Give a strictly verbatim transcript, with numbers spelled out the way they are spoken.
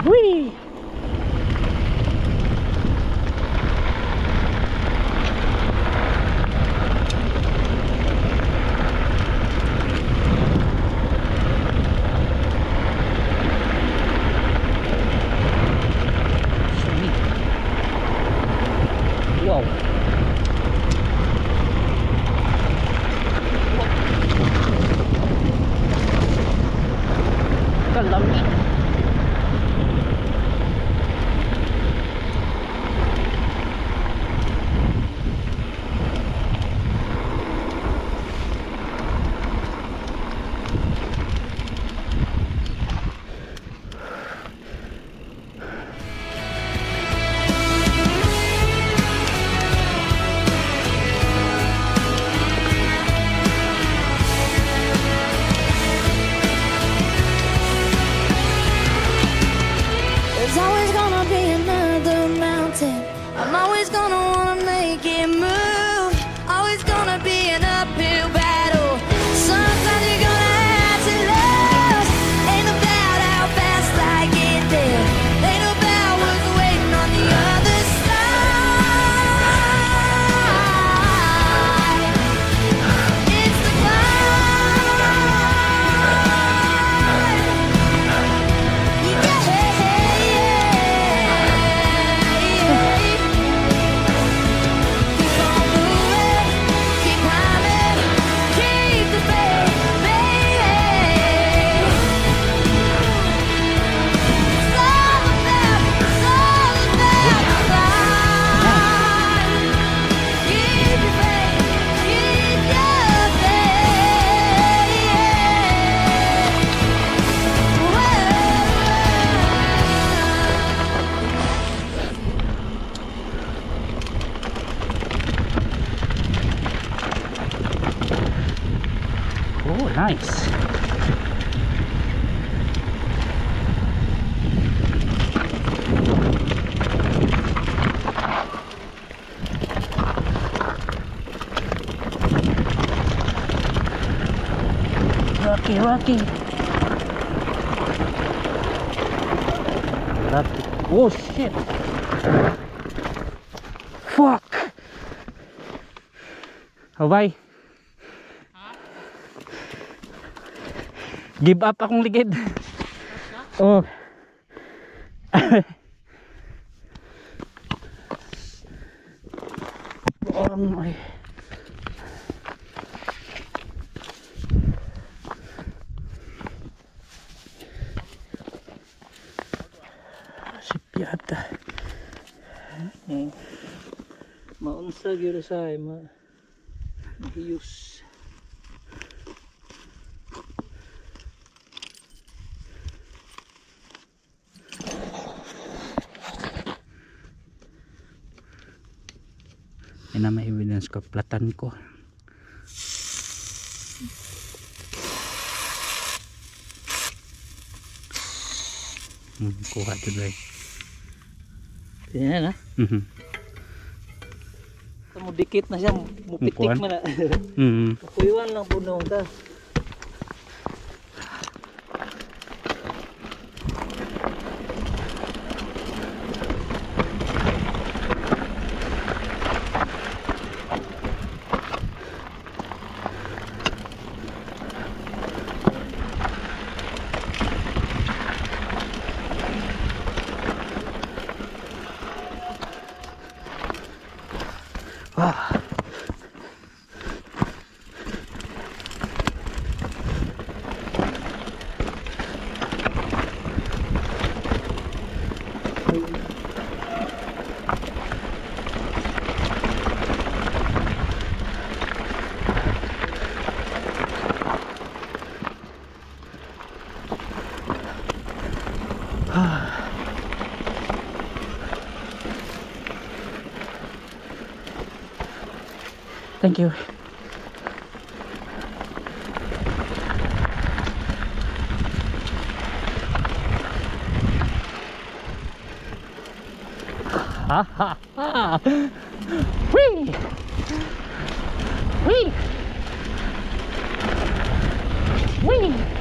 Whee! Wow. Kalamig. There's always gonna be another mountain. I'm always gonna wanna make it move. Always gonna be an uphill battle. Sometimes you're gonna have to lose. Ain't about how fast I get there. Ain't about what's waiting on the other side. It's the climb. You got Oh, nice. Rocky, Rocky. Rocky. Oh shit. Fuck. Haway. Give up akong ligid. Oh. Oh my. Sipyata. Eh. Maunsa gyud sa ay ma. Mahiyos. Yan na may evidence ko, platan ko. Hmm, kuha ito dahil. Yan na. Mhm. Mo dikit na siya, mupitik man na. Mhm. Kuiwan lang po nung ka. Ah. Thank you. Ha ha ha! Whee! Whee! Whee!